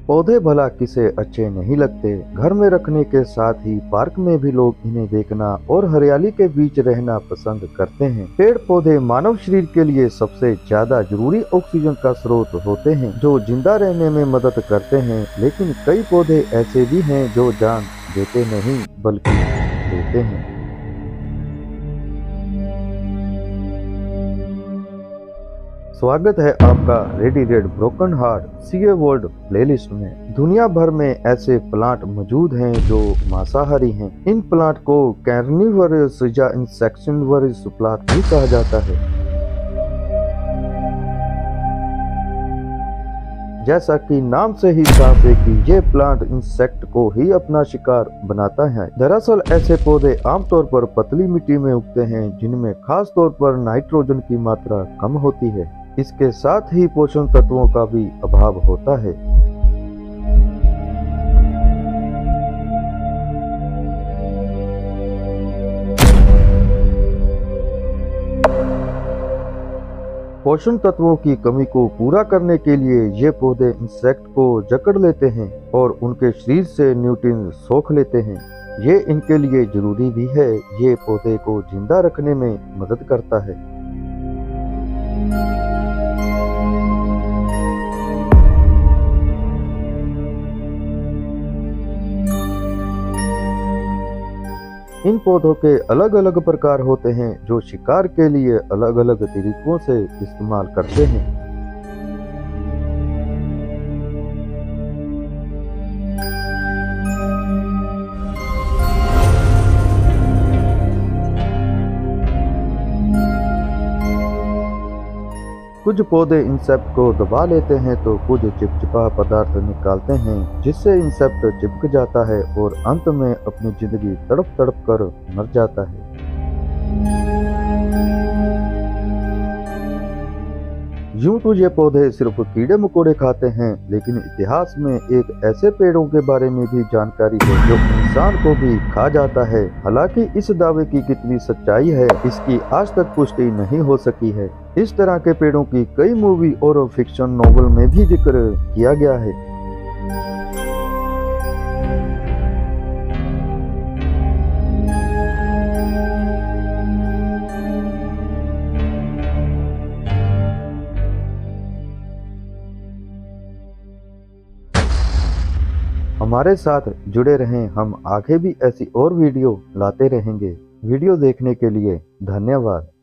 पौधे भला किसे अच्छे नहीं लगते। घर में रखने के साथ ही पार्क में भी लोग इन्हें देखना और हरियाली के बीच रहना पसंद करते हैं। पेड़ पौधे मानव शरीर के लिए सबसे ज्यादा जरूरी ऑक्सीजन का स्रोत होते हैं, जो जिंदा रहने में मदद करते हैं। लेकिन कई पौधे ऐसे भी हैं जो जान देते नहीं बल्कि देते हैं। स्वागत है आपका ready red broken heart CA world playlist में। दुनिया भर में ऐसे प्लांट मौजूद हैं जो मांसाहारी हैं। इन प्लांट को कैर्निवरस या इंसेक्टिवरस प्लांट भी कहा जाता है। जैसा कि नाम से ही साफ है कि ये प्लांट इंसेक्ट को ही अपना शिकार बनाता है। दरअसल ऐसे पौधे आमतौर पर पतली मिट्टी में उगते हैं, जिनमें खास तौर पर नाइट्रोजन की मात्रा कम होती है। इसके साथ ही पोषण तत्वों का भी अभाव होता है। पोषण तत्वों की कमी को पूरा करने के लिए ये पौधे इंसेक्ट को जकड़ लेते हैं और उनके शरीर से न्यूट्रिएंट सोख लेते हैं। ये इनके लिए जरूरी भी है। ये पौधे को जिंदा रखने में मदद करता है। इन पौधों के अलग अलग प्रकार होते हैं, जो शिकार के लिए अलग अलग तरीकों से इस्तेमाल करते हैं। कुछ पौधे इंसेक्ट को दबा लेते हैं तो कुछ चिपचिपा पदार्थ निकालते हैं, जिससे इंसेक्ट चिपक जाता है और अंत में अपनी जिंदगी तड़प तड़प कर मर जाता है। यूं तो ये पौधे सिर्फ कीड़े मकोड़े खाते हैं, लेकिन इतिहास में एक ऐसे पेड़ों के बारे में भी जानकारी है जो इंसान को भी खा जाता है। हालांकि इस दावे की कितनी सच्चाई है, इसकी आज तक पुष्टि नहीं हो सकी है। इस तरह के पेड़ों की कई मूवी और फिक्शन नॉवल में भी जिक्र किया गया है। हमारे साथ जुड़े रहें, हम आगे भी ऐसी और वीडियो लाते रहेंगे। वीडियो देखने के लिए धन्यवाद।